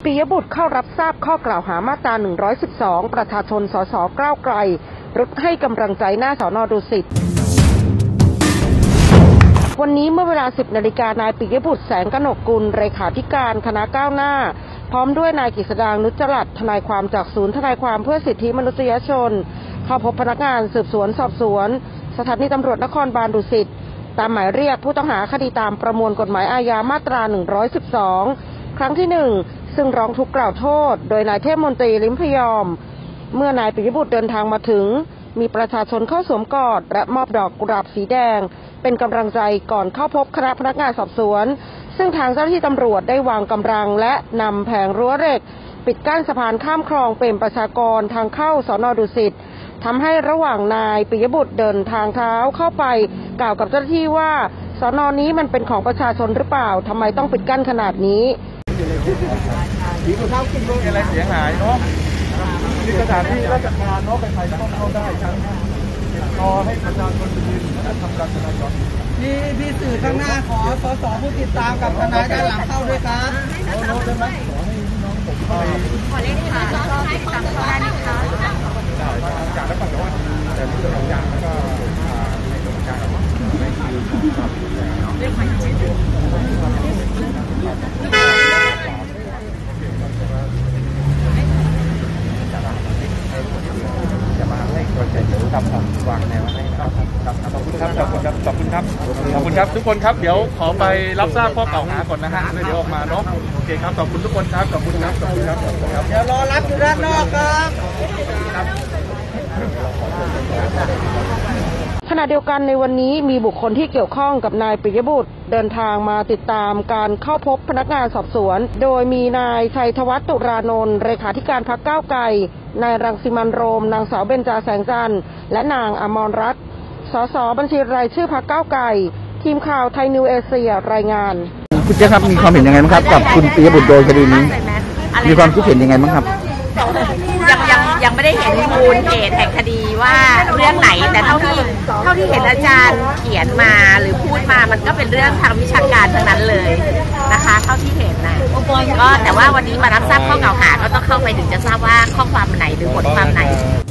ปิยบุตรเข้ารับทราบข้อกล่าวหามาตรา 112 ประชาชนสสก้าวไกลรุดให้กำลังใจหน้าสน.ดุสิตวันนี้เมื่อเวลา 10 นาฬิกานายปิยบุตรแสงกนกกุลเลขาธิการคณะก้าวหน้าพร้อมด้วยนายกฤษดางนุจจรัตน์ทนายความจากศูนย์ทนายความเพื่อสิทธิมนุษยชนเข้าพบพนักงานสืบสวนสอบสวนสถานีตำรวจนครบาลดุสิตตามหมายเรียกผู้ต้องหาคดีตามประมวลกฎหมายอาญามาตรา 112 ครั้งที่ 1ซึ่งร้องทุกข์กล่าวโทษโดยนายเทพมนตรีลิ้มพยอมเมื่อนายปิยบุตรเดินทางมาถึงมีประชาชนเข้าสวมกอดและมอบดอกกุหลาบสีแดงเป็นกำลังใจก่อนเข้าพบคณะพนักงานสอบสวนซึ่งทางเจ้าหน้าที่ตำรวจได้วางกำลังและนำแผงรั้วเหล็กปิดกั้นสะพานข้ามคลองเป็นประชากรทางเข้าสน.ดุสิตทำให้ระหว่างนายปิยบุตรเดินทางเท้าเข้าไปกล่าวกับเจ้าหน้าที่ว่าสน.นี้มันเป็นของประชาชนหรือเปล่าทำไมต้องปิดกั้นขนาดนี้มีคนเข้ากินอะไรเสียหายเนาะมีสถานที่ราชการเนาะใครๆต้องเข้าได้ทั้งรอให้ประชาชนยืนและทำการจราจรพี่สื่อข้างหน้าขอสสผู้ติดตามกับทนายด้านหลังเข้าด้วยครับโน้ตได้ไหมขอให้พี่น้องผมเข้าขอเลขค่ะก็ให้ติดตามเข้าได้นะคะจากแล้วก็แต่ว่าแต่ที่ตัวอย่างแล้วก็ในตัวการไม่คือเลขหมายเลขจะมาให้โปรเจกต์หรือทำวางแนวให้ครับขอบคุณครับขอบคุณครับขอบคุณครับขอบคุณครับทุกคนครับเดี๋ยวขอไปรับทราบข้อกล่าวหาก่อนนะฮะแล้วเดี๋ยวออกมาเนาะโอเคครับขอบคุณทุกคนครับขอบคุณครับขอบคุณครับเดี๋ยวรอรับอยู่ด้านนอกครับขณะเดียวกันในวันนี้มีบุคคลที่เกี่ยวข้องกับนายปิยบุตรเดินทางมาติดตามการเข้าพบพนักงานสอบสวนโดยมีนายชัยธวัฒน์ตุรานนท์เลขาธิการพรรคก้าวไกลนายรังสิมันต์โรมนางสาวเบญจาแสงจันทร์และนางอมรรัตน์สสบัญชีรายชื่อพรรคก้าวไกลทีมข่าวไทยนิวเอเชียรายงานคุณเจ๊ครับมีความเห็นยังไงบ้างครับกับคุณปิยบุตรโดยคดีนี้มีความคิดเห็นยังไงบ้างครับยังไม่ได้เห็นมูลเหตุแห่งคดีว่าเรื่องไหนแต่เท่าที่เห็นอาจารย์เขียนมาหรือพูดมามันก็เป็นเรื่องทางวิชาการทั้งนั้นเลยนะคะเท่าที่เห็นนะก็แต่ว่าวันนี้มารับทราบข้อกล่าวหาก็ต้องเข้าไปถึงจะทราบว่าข้อความไหนหรือบทความไหน